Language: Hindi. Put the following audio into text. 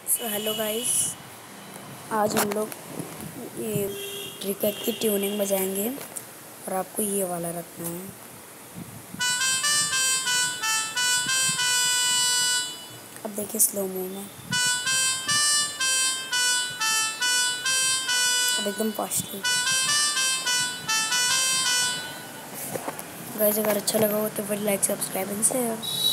हेलो गाइस, आज हम लोग ये क्रिकेट की ट्यूनिंग बजाएंगे और आपको ये वाला रखना है। अब देखिए स्लो मो में, अब एकदम फास्टली। गाइस अगर अच्छा लगा हो तो फिर लाइक, सब्सक्राइब एंड शेयर।